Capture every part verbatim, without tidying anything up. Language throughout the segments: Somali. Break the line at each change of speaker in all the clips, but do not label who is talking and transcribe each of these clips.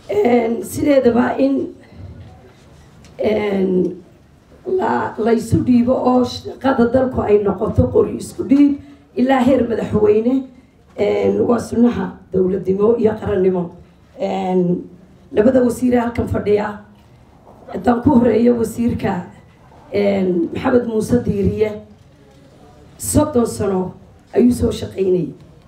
sideedaba in la la isu dhiibo oo shaqada dalku ay noqoto qori isku dhiib ilaa heer madaxweyne waa sunnaha dowladnimo iyo qarannimo labada wasiir halkan fadhiya haddaan ku horeeyo wasiirka maxamed muuse diiriye soddon sano ayuu soo shaqaynayay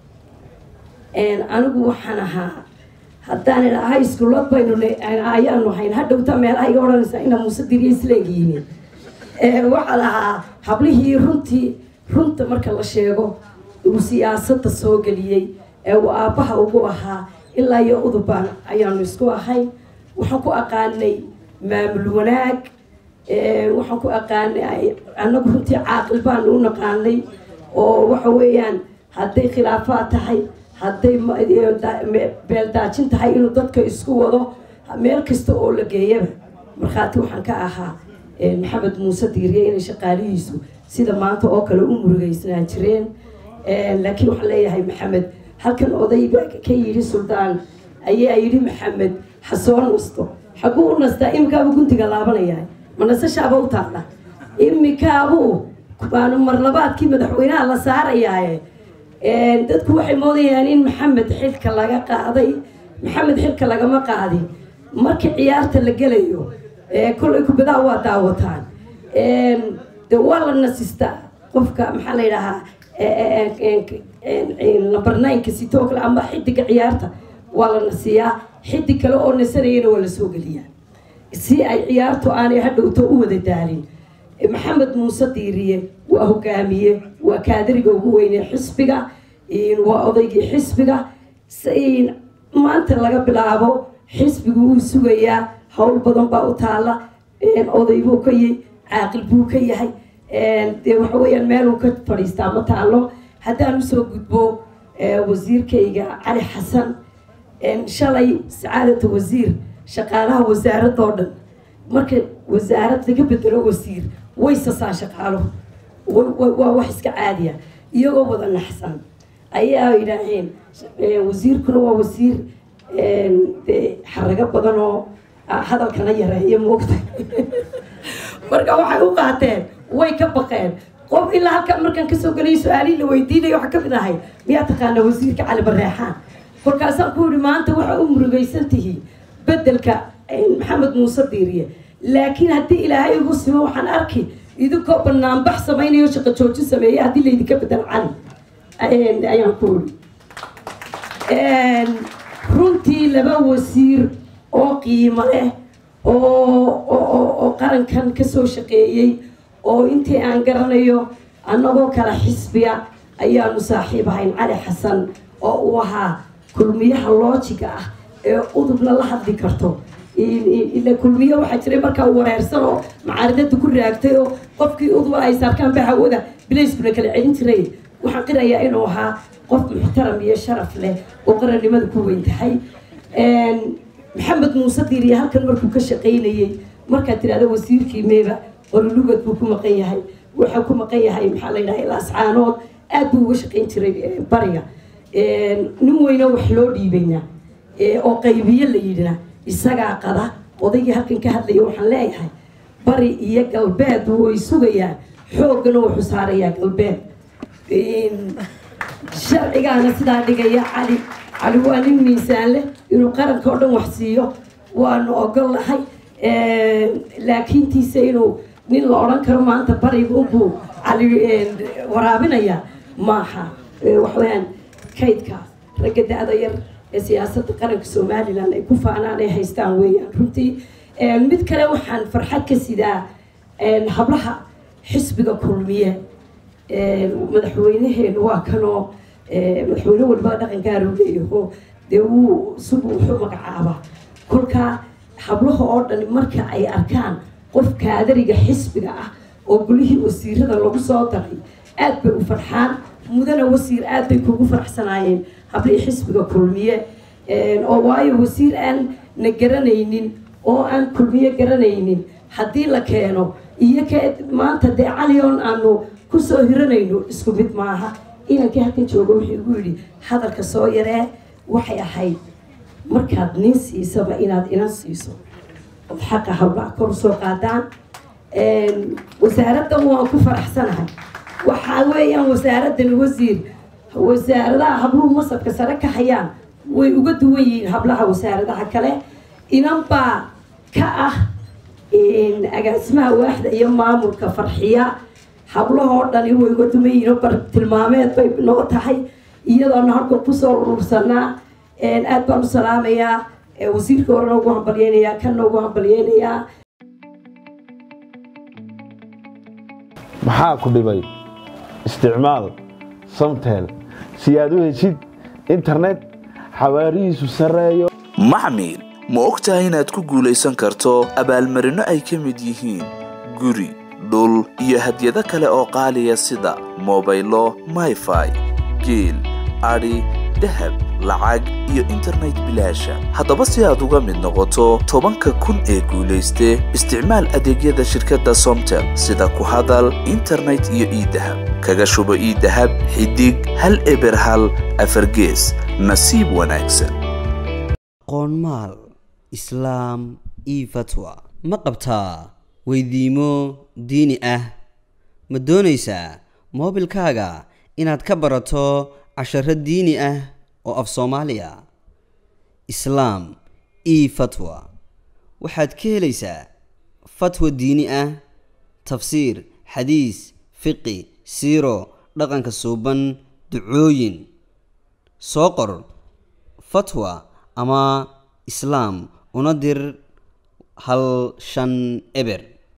anigu waxaan ahaa haddaan idhaahay iskuulood baynu ayaanu hayn hadhowta meelaha iga odhanaysa inaa muuse diiriye isleegihiin waxaa lahaa hablihii runtii runta marka la sheego uu siyaasadda soo geliyey ee uu aabbaha ugu ahaa ilaa iyo udubaan ayaanu isku ahay waxaan ku aqaanay maamul wanaag waxaan ku aqaanay annagu runtii caaqil baanu u naqaanay oo waxa weeyaan hadday khilaafaad tahay hadday beeldaajin tahay inuu dadka isku wado meel kasta oo la geeyaba markhaati waxaan ka ahaa maxamed muuse diiriye inay shaqaalihiisu sida maanta oo kale u murugaysnaan jireen laakiin waxaan leeyahay maxamed halkan odayba ka yidhi suldaan ayaa yidhi maxamed ha soo nasto xaguu u nastaa imikaabuu guntiga laabanayaa ma nasashaaba u taalla imikaabuu baanu marlabaadkii madaxweynaha la saarayaaye dadku waxay moodayaan in maxamed xilka laga qaaday maxamed xilka lagama qaadin marka ciyaarta la gelayo kollay kubadaa waa daawataan de waa la nasistaa qofka maxaa la yidhaahaa number nineka sitoo kale ama xidiga ciyaarta waa la nasiyaa xidig kale oo nasanayana waa la soo geliyaa si ay ciyaartu aanay hadhowto u wada daalin maxamed muuse diiriye waa hogaamiye waa kaadiriga ugu weyne xisbiga waa odaygii xisbiga maanta laga bilaabo xisbigu wuu sugayaa hawl badan baa u taala oday buu ka yahay caaqil buu ka yahay dee waxa weeyaan meeluu ka fadhiistaa ma taalo haddaan usoo gudbo wasiirkayga cali xasan shalay sacaadata wasiir shaqaalaha wasaaradoo dhan marka wasaarad laga bedelo wasiir way sasaan shaqaalo waa wax iska caadiya iyagoo wada naxsan ayaa yidhaaheen wasiirkuna waa wasiir xarago badan oo hadalkana yareeyo moogta marka waxay u qaateen way ka baqeen qof ilaa halkan markaan kasoo gelay su-aalihii la weydiinaya waxaa ka mid ahay miyaa taqaanaa wasiirka cali bareexaan kolkaasaan ku yihi maanta waxaa u murugaysan tihiin bedelka maxamed muuse diiriye laakiin haddii ilaahay igu simo waxaan arki idinkoo banaanbax samaynayo shaqo joojin sameeyey haddii laydinka bedel cali ayaan ku yidhi runtii laba wasiir oo qiimo leh oo qarankan kasoo shaqeeyey oo intii aan garanayo annagoo kala xisbiya ayaanu saaxiib ahayn cali xasan oo uu ahaa kulmiyaha loojiga ah ee udubna la hadli karto ila kulmiye waxaa jiray markaa wareersan oo macaaridada ku raagtay oo qofkii uduba ay saarkaan ba hawada bilayskuna kala celin jiray waxaan qirayaa inuu ahaa qof muxtaram iyo sharaf leh oo qarannimada ku weyn tahay maxamed muuse diiriye halkan markuu ka shaqaynayey markaad tidhahdo wasiirkii meeba olulugad buu ku maqan yahay wuxuu ku maqan yahay maxaa la yidhaha ilaascaanood aad buu uga shaqayn jiray bariga nin weyna wax loo dhiibayna oo qaybiye la yidhina isagaa qada odaygii halkan ka hadlaya waxaan leeyahay bari iyo galbeed way sugayaan xooggana wuxuu saarayaa galbeed sharcigaana sidaa dhigaya cali cali waa nin miisaan leh inuu qaranka oo dhan wax siiyo waanu ogol lahay laakiintiisa inuu nin la odhan karo maanta bariga unbuu cali waraabinaya maaha waxweyaan kaydka ragga da-da yar ee siyaasadda qaranka somalilan ay ku faanaan ay haystaan weeyaan runtii mid kale waxaan farxad ka sidaa hablaha xisbiga kulmiye madaxweynaheenu waa kanoo madaxweyne walba dhaqankaaruu leeyaho dee wuu sugu wuxuu magacaabaa kolkaa hablaha oo dhan marka ay arkaan qof kaadariga xisbiga ah oo gulihii wasiirada lagu soo daray aad bay u farxaan mudana wasiir aad bay kugu faraxsanaayeen hablihii xisbiga kulmiye oo waayo wasiir aan na garanaynin oo aan kulmiye garanaynin haddii la keeno iyo ka maanta dee caliyoon aanu kusoo hiranayno isku mid maaha inankii halkan jooga wuxuu igu yidhi hadalka soo yaree waxay ahayd markaad nin siisaba inaad inan siiso od xaqa hablaha kor soo qaadaan wasaaraddan waan ku faraxsanahay waxaa weeyaan wasaaraddan wasiir wasaaradaha habluhu masabka sare ka hayaan way uga duwan yihiin hablaha wasaaradaha kale inan baa ka ah agaasimaha waaxda iyo maamulka farxiya hablahoo dhani way uga duwan yihiin bar tilmaameed bay noo tahay iyadoona halka kusoo urursanaa aad baan u salaamayaa wasiirka hore noogu hambalyeynayaa kan noogu hambalyeynayaa
maxaa ku dhibay isticmaal Somtel si aad u heshid internet xawaarihiisu sareeyo
macmiil ma ogtahay inaad ku guulaysan karto abaalmarino ay ka mid yihiin guri dhul iyo hadiyado kale oo qaaliya sida mobaylo Wi-Fi geel ari dahab lacag iyo internet bilaasha haddaba si aad uga mid noqoto tobanka kun ee guulayste isticmaal adeegyada shirkadda Somtel sida ku hadal internet iyo e-dahab kaga shubo e-dahab xidig hal eber hal afar gees nasiib wanaagsan
qoonmaal islaam iyo fatwa ma qabtaa weydiimo diini ah ma doonaysaa moobilkaaga inaad ka barato casharo diini ah oo af Soomaaliya islaam iyo fatwa waxaad ka helaysaa fatwa diini ah tafsiir xadiis fiqi siiro dhaqanka suuban ducooyin soo qor fatwa ama islaam una dir hal shan eber